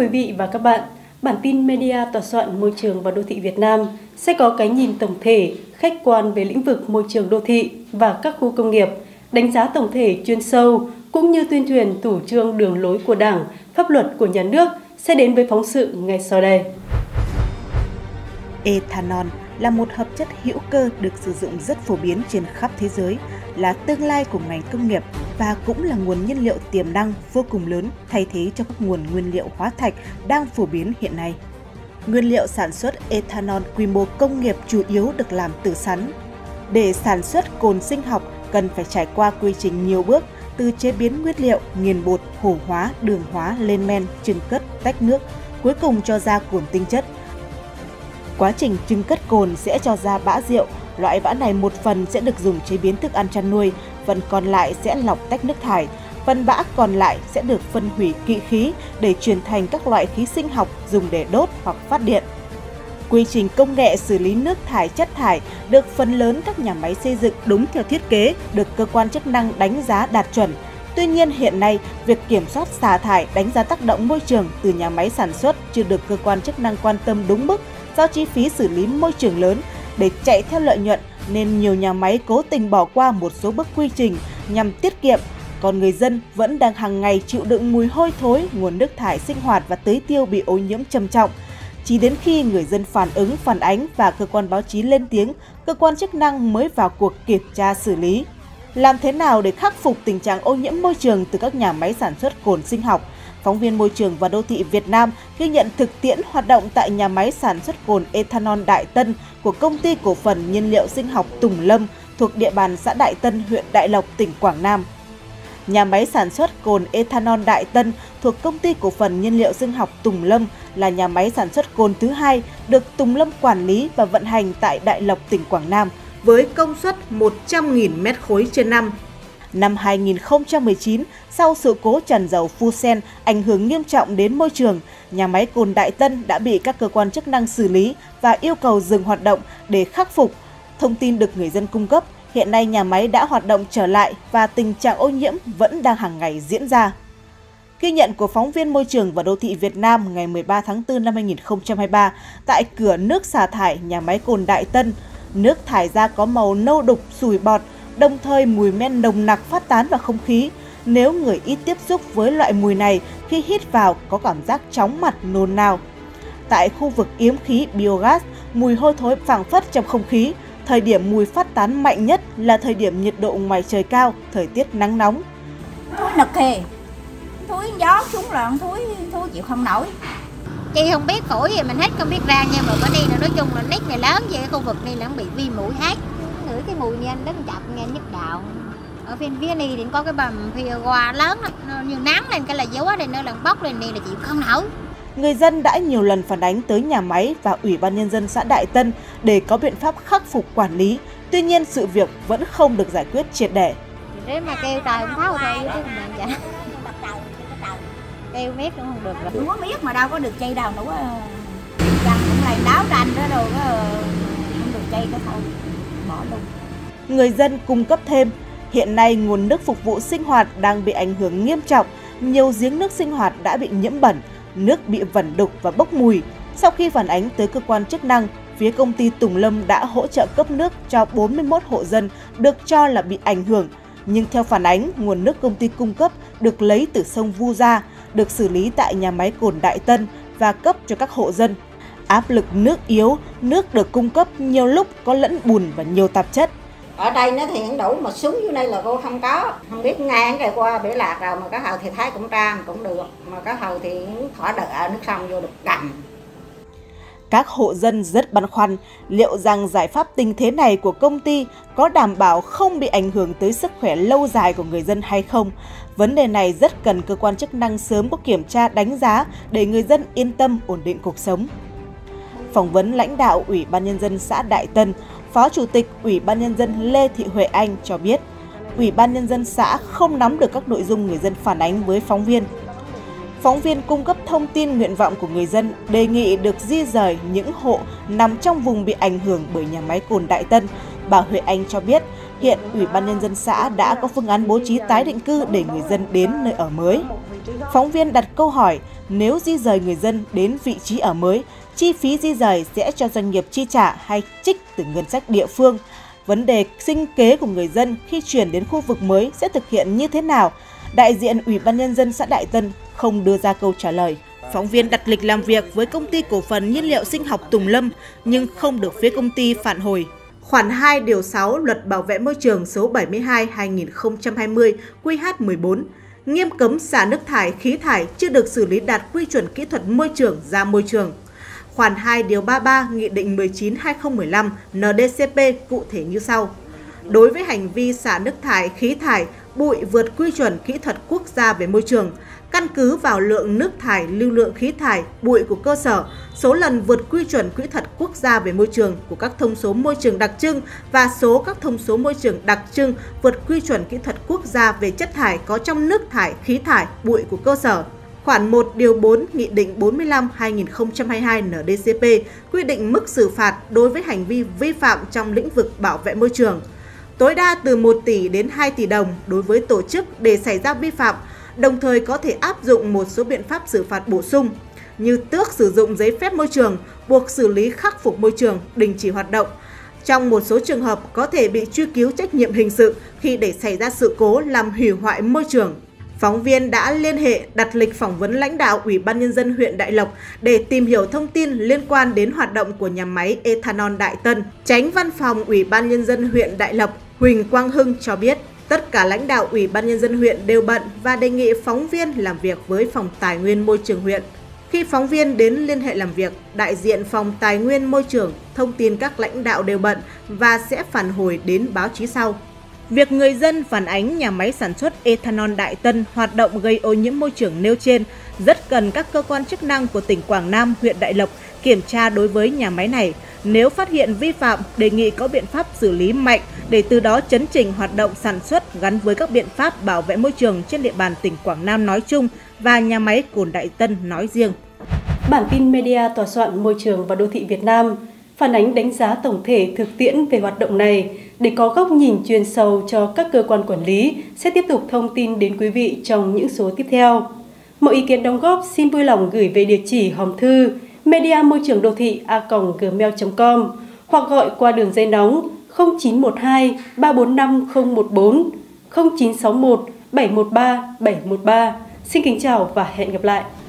quý vị và các bạn, bản tin Media tòa soạn môi trường và đô thị Việt Nam sẽ có cái nhìn tổng thể, khách quan về lĩnh vực môi trường đô thị và các khu công nghiệp, đánh giá tổng thể chuyên sâu, cũng như tuyên truyền chủ trương đường lối của Đảng, pháp luật của nhà nước sẽ đến với phóng sự ngay sau đây. Ethanol là một hợp chất hữu cơ được sử dụng rất phổ biến trên khắp thế giới, là tương lai của ngành công nghiệp và cũng là nguồn nhiên liệu tiềm năng vô cùng lớn thay thế cho các nguồn nguyên liệu hóa thạch đang phổ biến hiện nay. Nguyên liệu sản xuất ethanol quy mô công nghiệp chủ yếu được làm từ sắn. Để sản xuất cồn sinh học cần phải trải qua quy trình nhiều bước, từ chế biến nguyên liệu, nghiền bột, hồ hóa, đường hóa, lên men, chưng cất, tách nước, cuối cùng cho ra cồn tinh chất. Quá trình chưng cất cồn sẽ cho ra bã rượu. Loại bã này một phần sẽ được dùng chế biến thức ăn chăn nuôi, phần còn lại sẽ lọc tách nước thải. Phần bã còn lại sẽ được phân hủy kỵ khí để chuyển thành các loại khí sinh học dùng để đốt hoặc phát điện. Quy trình công nghệ xử lý nước thải chất thải được phần lớn các nhà máy xây dựng đúng theo thiết kế, được cơ quan chức năng đánh giá đạt chuẩn. Tuy nhiên hiện nay, việc kiểm soát xả thải, đánh giá tác động môi trường từ nhà máy sản xuất chưa được cơ quan chức năng quan tâm đúng mức do chi phí xử lý môi trường lớn. Để chạy theo lợi nhuận nên nhiều nhà máy cố tình bỏ qua một số bước quy trình nhằm tiết kiệm, còn người dân vẫn đang hàng ngày chịu đựng mùi hôi thối, nguồn nước thải sinh hoạt và tưới tiêu bị ô nhiễm trầm trọng. Chỉ đến khi người dân phản ánh và cơ quan báo chí lên tiếng, cơ quan chức năng mới vào cuộc kiểm tra xử lý. Làm thế nào để khắc phục tình trạng ô nhiễm môi trường từ các nhà máy sản xuất cồn sinh học? Phóng viên Môi trường và Đô thị Việt Nam ghi nhận thực tiễn hoạt động tại nhà máy sản xuất cồn ethanol Đại Tân của Công ty Cổ phần Nhiên liệu Sinh học Tùng Lâm thuộc địa bàn xã Đại Tân, huyện Đại Lộc, tỉnh Quảng Nam. Nhà máy sản xuất cồn ethanol Đại Tân thuộc Công ty Cổ phần Nhiên liệu Sinh học Tùng Lâm là nhà máy sản xuất cồn thứ hai được Tùng Lâm quản lý và vận hành tại Đại Lộc, tỉnh Quảng Nam với công suất 100.000 mét khối trên năm. Năm 2019, sau sự cố tràn dầu Fusen ảnh hưởng nghiêm trọng đến môi trường, nhà máy cồn Đại Tân đã bị các cơ quan chức năng xử lý và yêu cầu dừng hoạt động để khắc phục. Thông tin được người dân cung cấp, hiện nay nhà máy đã hoạt động trở lại và tình trạng ô nhiễm vẫn đang hàng ngày diễn ra. Ghi nhận của phóng viên Môi trường và Đô thị Việt Nam ngày 13 tháng 4 năm 2023 tại cửa nước xả thải nhà máy cồn Đại Tân, nước thải ra có màu nâu đục, sủi bọt, đồng thời mùi men nồng nặc phát tán vào không khí. Nếu người ít tiếp xúc với loại mùi này, khi hít vào có cảm giác chóng mặt, nôn nao. Tại khu vực yếm khí biogas, mùi hôi thối phảng phất trong không khí. Thời điểm mùi phát tán mạnh nhất là thời điểm nhiệt độ ngoài trời cao, thời tiết nắng nóng. Thúi nực kìa, thúi gió xuống là thúi chịu không nổi. Chị không biết phổi gì mình hết không biết ra, nhưng mà có đi là nói chung là nít này lớn vậy, khu vực này là bị viêm mũi hết. Ngửi cái mùi nhanh đến chập nghe nhức đạo. Ở phía này thì có cái bầm phía qua lớn lắm, như nắng lên cái là gió này nó lần bốc lên này là chịu không nổi. Người dân đã nhiều lần phản ánh tới nhà máy và Ủy ban Nhân dân xã Đại Tân để có biện pháp khắc phục quản lý. Tuy nhiên sự việc vẫn không được giải quyết triệt để. Nếu mà kêu trời không tháo thôi chứ không được vậy. Kêu miết cũng không được rồi. Không có miết mà đâu có được chay đâu nữa. Răng cũng lại đáo ranh đó rồi không được chay đó thôi, bỏ luôn. Người dân cung cấp thêm, hiện nay nguồn nước phục vụ sinh hoạt đang bị ảnh hưởng nghiêm trọng. Nhiều giếng nước sinh hoạt đã bị nhiễm bẩn, nước bị vẩn đục và bốc mùi. Sau khi phản ánh tới cơ quan chức năng, phía công ty Tùng Lâm đã hỗ trợ cấp nước cho 41 hộ dân được cho là bị ảnh hưởng. Nhưng theo phản ánh, nguồn nước công ty cung cấp được lấy từ sông Vu Gia, được xử lý tại nhà máy cồn Đại Tân và cấp cho các hộ dân. Áp lực nước yếu, nước được cung cấp nhiều lúc có lẫn bùn và nhiều tạp chất. Ở đây nó thì không đủ, mà xuống dưới đây là cô không có. Không biết ngang cái qua bể lạc rồi mà cái hầu thì thấy cũng trang cũng được. Mà cái hầu thì thỏa đỡ nước sông vô được cầm. Các hộ dân rất băn khoăn liệu rằng giải pháp tình thế này của công ty có đảm bảo không bị ảnh hưởng tới sức khỏe lâu dài của người dân hay không. Vấn đề này rất cần cơ quan chức năng sớm có kiểm tra đánh giá để người dân yên tâm ổn định cuộc sống. Phỏng vấn lãnh đạo Ủy ban Nhân dân xã Đại Tân, Phó Chủ tịch Ủy ban Nhân dân Lê Thị Huệ Anh cho biết, Ủy ban Nhân dân xã không nắm được các nội dung người dân phản ánh với phóng viên. Phóng viên cung cấp thông tin nguyện vọng của người dân đề nghị được di rời những hộ nằm trong vùng bị ảnh hưởng bởi nhà máy cồn Đại Tân. Bà Huệ Anh cho biết, Hiện Ủy ban Nhân dân xã đã có phương án bố trí tái định cư để người dân đến nơi ở mới. Phóng viên đặt câu hỏi, nếu di rời người dân đến vị trí ở mới, chi phí di rời sẽ cho doanh nghiệp chi trả hay trích từ ngân sách địa phương? Vấn đề sinh kế của người dân khi chuyển đến khu vực mới sẽ thực hiện như thế nào? Đại diện Ủy ban Nhân dân xã Đại Tân không đưa ra câu trả lời. Phóng viên đặt lịch làm việc với Công ty Cổ phần Nhiên liệu Sinh học Tùng Lâm nhưng không được phía công ty phản hồi. Khoản 2 điều 6 Luật Bảo vệ môi trường số 72/2020 QH14 nghiêm cấm xả nước thải, khí thải chưa được xử lý đạt quy chuẩn kỹ thuật môi trường ra môi trường. Khoản 2 điều 33 Nghị định 19/2015 NDCP cụ thể như sau. Đối với hành vi xả nước thải, khí thải, bụi vượt quy chuẩn kỹ thuật quốc gia về môi trường, căn cứ vào lượng nước thải, lưu lượng khí thải, bụi của cơ sở, số lần vượt quy chuẩn kỹ thuật quốc gia về môi trường của các thông số môi trường đặc trưng và số các thông số môi trường đặc trưng vượt quy chuẩn kỹ thuật quốc gia về chất thải có trong nước thải, khí thải, bụi của cơ sở. Khoản 1 điều 4 Nghị định 45/2022 NDCP quy định mức xử phạt đối với hành vi vi phạm trong lĩnh vực bảo vệ môi trường. Tối đa từ 1 tỷ đến 2 tỷ đồng đối với tổ chức để xảy ra vi phạm, đồng thời có thể áp dụng một số biện pháp xử phạt bổ sung như tước sử dụng giấy phép môi trường, buộc xử lý khắc phục môi trường, đình chỉ hoạt động. Trong một số trường hợp có thể bị truy cứu trách nhiệm hình sự khi để xảy ra sự cố làm hủy hoại môi trường. Phóng viên đã liên hệ đặt lịch phỏng vấn lãnh đạo Ủy ban Nhân dân huyện Đại Lộc để tìm hiểu thông tin liên quan đến hoạt động của nhà máy ethanol Đại Tân. Chánh Văn phòng Ủy ban Nhân dân huyện Đại Lộc Huỳnh Quang Hưng cho biết, tất cả lãnh đạo Ủy ban Nhân dân huyện đều bận và đề nghị phóng viên làm việc với Phòng Tài nguyên Môi trường huyện. Khi phóng viên đến liên hệ làm việc, đại diện Phòng Tài nguyên Môi trường thông tin các lãnh đạo đều bận và sẽ phản hồi đến báo chí sau. Việc người dân phản ánh nhà máy sản xuất ethanol Đại Tân hoạt động gây ô nhiễm môi trường nêu trên rất cần các cơ quan chức năng của tỉnh Quảng Nam, huyện Đại Lộc kiểm tra đối với nhà máy này. Nếu phát hiện vi phạm, đề nghị có biện pháp xử lý mạnh để từ đó chấn chỉnh hoạt động sản xuất gắn với các biện pháp bảo vệ môi trường trên địa bàn tỉnh Quảng Nam nói chung và nhà máy cồn Đại Tân nói riêng. Bản tin Media Tòa soạn Môi trường và Đô thị Việt Nam phản ánh đánh giá tổng thể thực tiễn về hoạt động này để có góc nhìn chuyên sâu cho các cơ quan quản lý sẽ tiếp tục thông tin đến quý vị trong những số tiếp theo. Mọi ý kiến đóng góp xin vui lòng gửi về địa chỉ hòm thư media-môi-trường-đô-thị@gmail.com hoặc gọi qua đường dây nóng 0912 345 014 0961 713 713. Xin kính chào và hẹn gặp lại.